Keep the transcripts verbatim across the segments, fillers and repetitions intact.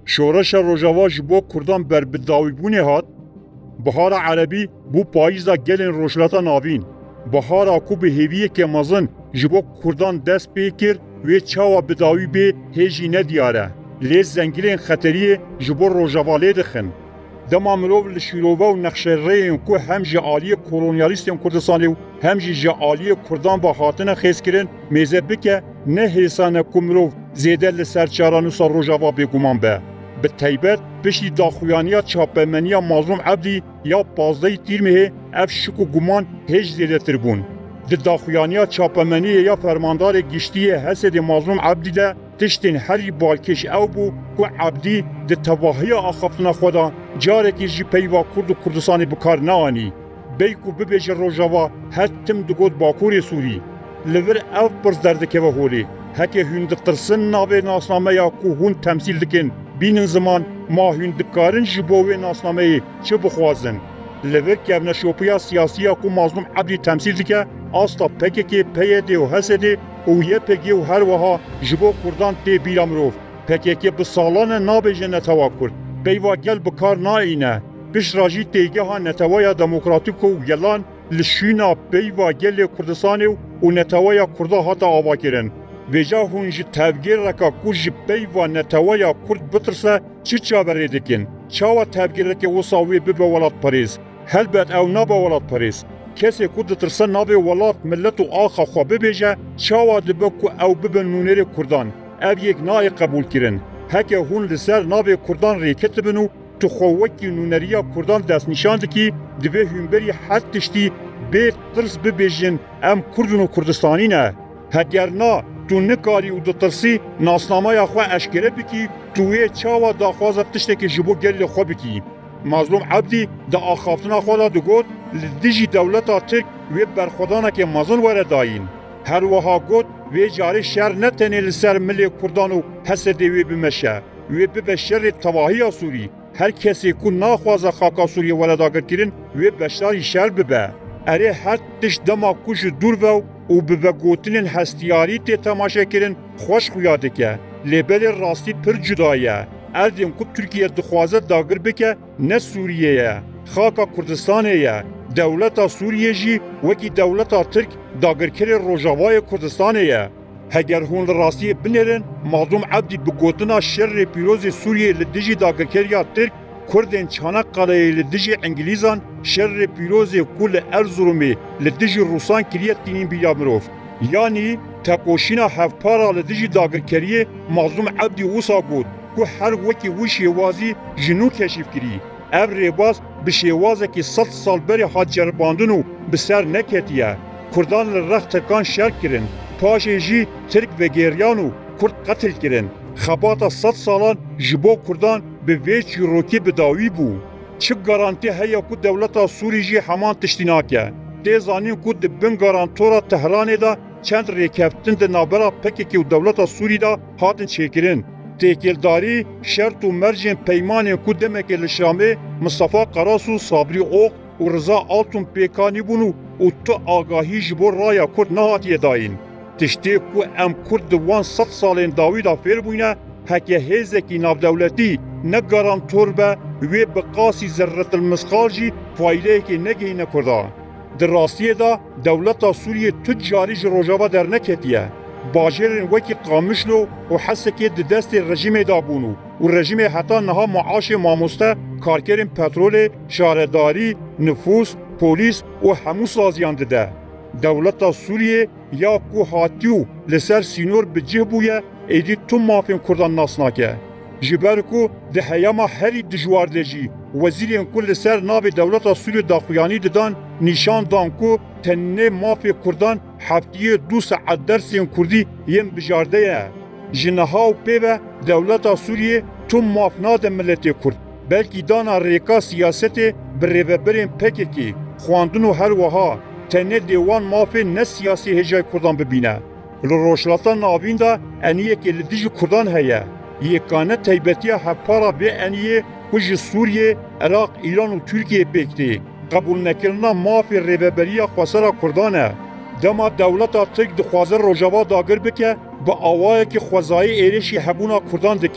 شورش روجاوا جبو کردان بر بداوی بونه هات بهار عربی بو پاییزا گلین روشلاتا ناوین بهار کو به هیویه که مزن جبو کردان دست پیکر و چاوا بداوی به هیجی ندیاره لیز زنگلین خطریه جبو روجاوالی دخن دما مروف لشیرووا و نقشه ریین کو هم جه آلی کولونیالیستین کردستانی و هم جه آلی کردان با هاتنه خیز کرن میزه بکه نه حسانه کو مروف زیده لسرچارانو سر روجاوا بگومان به به تایبت پشتی داخویانیا چاپمنیا مظلوم عبدی یا پازده تیرمه اف شکو گمان هیچ زیده تربون ده داخویانیا چاپمنی یا فرماندار گشتی حسد مظلوم عبدی ده تشتین هری بالکش او بو که عبدی ده تواهی آخفتنا خدا جاره که جی پیوا کرد و کردستانی بکار نوانی بیکو ببیج روجاوا هتم دگود باکور سوری لور او پرز دردکه و هولی هکه هنده ترسن ناوه ناسنامه یا که هون تمثیل دکن بینن زمان ما هندکارن جبوه ناسنامه چه بخوازن لور که ابن شوپیا سیاسی کو مظلوم عبدی تمثیل دکه آستا پکه که پیده و حسده او یه پگی و هر وها جبو کردان تی بیرامروف پکه که به سالان نابجه نتوا کرد بیوا گل بکار ناینه پیش راجی تیگه ها نتوایا دموکراتیک و گلان لشینا بیوا گل کردستان و نتوایا کرده هاتا آوا کرن ویجا هونج تبگیر رکا کج بیوا نتوایا کرد بترسه چی چاوره دکن چاوا تبگیر رکا وصاوی ببه ولاد پریز هلبت او نابا ولاد پریز کسی کود ترسه نابه ولاد ملت و آخا خواه ببیجه چاوا دبکو او ببن نونیر کردان او یک نای قبول کرن هکه هون لسر نابه کردان ریکت بنو تو خوکی نونریا کردان دست نشاند کی دوی هنبری حد تشتی بیت ترس ببیجن ام کردن و کردستانی نه هگر نا تو نکاری و دو ترسی ناسنامه یا خواه اشکره بکی توی چاوا دا خوازب تشتی که جبو گل خواه بکی مظلوم عبدی دا آخافتنا خدا دو گود لدیجی دولتا ترک و برخودانا که مزن وره داین هر وها گود و جاری شهر نتنی لسر ملی کردان و حسد وی بمشه و ببه شر تواهی سوری هر کسی که ناخوازه خاکا سوری ولداگر کرن و بشتاری شهر ببه اره هر تش دما کش دور و و ببه گوتنین هستیاری تی تماشا کرن خوش خویاده که لیبل راستی پر جدایه اردیم که ترکیه دخوازه داگر بکه نه سوریه خاکا کردستانه دولتا سوریه جی وکی دولتا ترک داگر کر روجاوای کردستانه هگر هون راستی بنرن مظلوم عبدی بگوتنا شر پیروز سوریه لدیجی داگر کریا ترک کردن چانقاله لدیجی انگلیزان شر پیروز کل ارزرومی لدیجی روسان کریت تینین بیا مروف یعنی تکوشینا هفپارا لدیجی داگر کریه مظلوم عبدی وسا بود که هر وکی وشی وازی جنو کشف کری او ریباز به شیوازه که صد سال بری حاد جرباندن و بسر نکتیه کردان لرخ ترکان شرک کرن پاشه جی ترک و گیریانو کرد قتل کرن خباتا صد سالان جبو کردان به ویچ روکی بداوی بو چه گارانتی هیا که دولتا سوری جی همان تشتیناکه دیزانین که دبن گارانتورا تهرانه دا چند ریکفتن ده نابرا پکی که دولتا سوری دا هاتن چیکرن تکیلداری شرط و مرجن پیمان کو دمک لشامه مصطفی قراسو صابری اوق و رضا آلتون پیکانی بونو و تو آگاهی جبور رایا کرد نهاتی داین تشتی کو ام کرد وان صد سالین داوی دا فیر بوینه هکه هیزکی ناف دولتی نگارانتور به و بقاسی ذرت المسخال جی فایده که نگهی نکرده در راستیه دا دولتا سوریه تجاری جروجابا در نکتیه باجرین وکی قامشلو و حس که دست رژیم دابونو و رژیم حتی نها معاش ماموسته کارکرین پترول شهرداری نفوس پولیس و همو سازیان ده دولتا سوریه یا کو هاتیو لسر سینور بجه بویه ایدی تو مافین کردان ناسناکه جبر کو ده هیاما هری دجوار دجی وزیرین کل سر ناو دولتا سوریه داخویانی ددان نشان دان کو تنه مافی کردان هفتیه دو ساعت درسین کردی یم بجارده جنها و پیوه دولتا سوریه تو مافناد ملت کرد بلکی دانا ریکا سیاست بریوبرین پککی خواندن و هر وها تنه دیوان مافی نه سیاسی هجای کردان ببینه لروشلاتا ناوین دا انیه که لدیج کردان هیا یکانه تیبتیه هفپارا به انیه کج سوریه عراق ایران و ترکیه بکتی قبول نکردن مافی ریوبریا خسرا کردانه دما دولتا ترک دخوازه روجاوا داگر بکه با آوائه که خوزایی ایرشی حبونا کردان دکه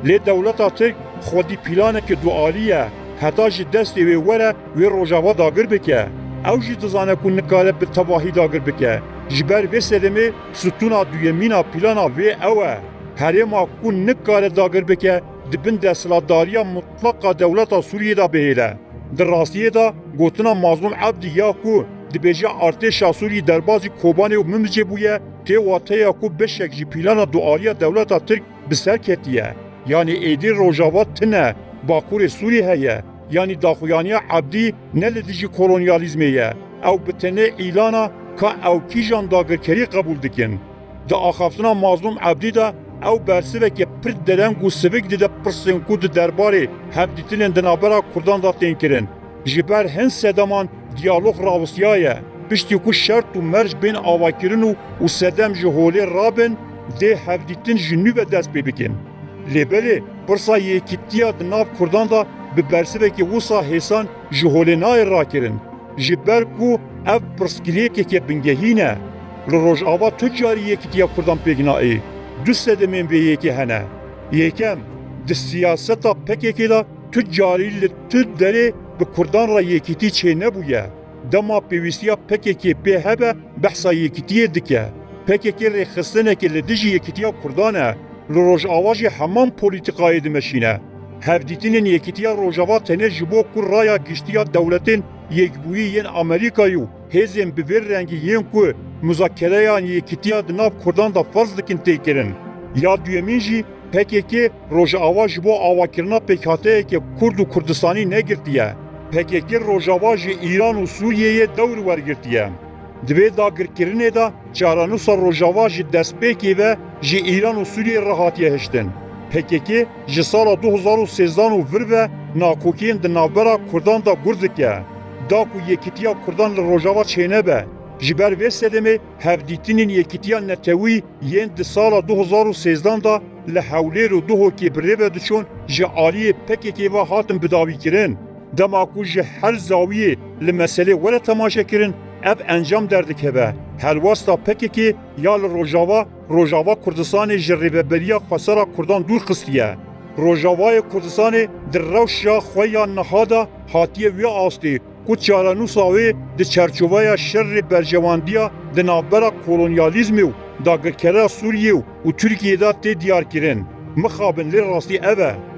لی دولتا ترک خودی پیلانه که دوالیه حتی جی دستی وی وره وی روژاوا داگر بکه. او جی دزانه کن نکاره به تواهی داگر بکه. جبر وی سلمه ستونا دویمینا پیلانا وی اوه. هرما کن نکاره داگر بکه دبن دستلاتداریا مطلقه دولتا سوریه دا بهیره. در راستیه دا گوتنا مظلوم عبدی یا کو دبیجه ارتشا سوری دربازی کوبانه و ممجه بویه تی واته یا کو بشک جی پیلانا دوالیه دولتا ترک بسر کتیه. یعنی ایدی روژاوا تنه باکور سوری هیه. یعنی داخویانی عبدی نلدیجی کولونیالیزمیه. او بتنه ایلانا که او کیجان داگرکری قبول دکن. دا آخافتنا مظلوم عبدی دا او برسه که پر درنگ و سبک دیده پرسنکو ده درباره هفدیتین دنابرا کردان دا تین کرن. جبر هن سدمان دیالوگ راوسیایه. پشتی کو شرط و مرج بین آواکرن و سدم جهولی رابن ده هفدیتین جنوب دست ببکن. لبله برسا یکیتیا دناب کردان دا به برسه که وسا حسان جهولی نای را کرن. جبر کو اف پرسکلیه که بنگهینه. لروج آوا تجاری یکیتیا کردان پیگنایی. دو سدمین به یکی هنه. یکم د سیاستا پکیکی دا تجاری لطد داره به کردان را یکیتی چه نبویه. دما پیویسیا پکیکی به هبه بحثا یکیتی دکه. پکیکی ریخستنه که لدیجی یکیتیا کردانه. لروج آواجی همان پولیتیقای دمشینه. هفدیتین یکیتیا روژاوا تنه جبو kur raya giştiya devletin yekbuyî yên Amerîkayê hêzên bi vê rengî yên ku muzakereyan yekîtiya di nav Kurdan da farz dikin têkirin. Ya duyemîn jî P K K Rojava ji bo avakirina pêkhateyekê Kurd û Kurdistanî negirtiye. P K K Rojava ji Îran û Sûriyeyê dewr wergirtiye. Di vê dagirkirinê de çaranûsa Rojava ji destpêkê ve ji Îran û Sûriyê re hatiye hiştin. P K K ji sala du hezar û sêzdan û vir ve nakokiyên di navbera Kurdan da gur dike. Da ku yekîtiya Kurdan li Rojava çênebe. Ji ber vê sedemê hevdîtinên yekîtiya netewî yên di sala du hezar û sêzdan da li Hewlêr û Duhokê bi rêve diçûn ji aliyê P K K ve hatin bidavîkirin. Dema ku ji her zawiyê li meselê were temaşekirin ev encam derdikeve. Helwasta P K K ya li Rojava, Rojava Kurdistanê ji rêveberiya xwesera Kurdan dûr xistiye. Rojavayê Kurdistanê di rewşa xwe ya niha da hatiye wê astê ku çarenûsa wê di çerçoveya şerrê berjewandiya di navbera kolonyalîzmê û dagirkeriya Sûriyê û Tirkiyeyê de tê diyarkirin. Mixabin lê rastî ev e.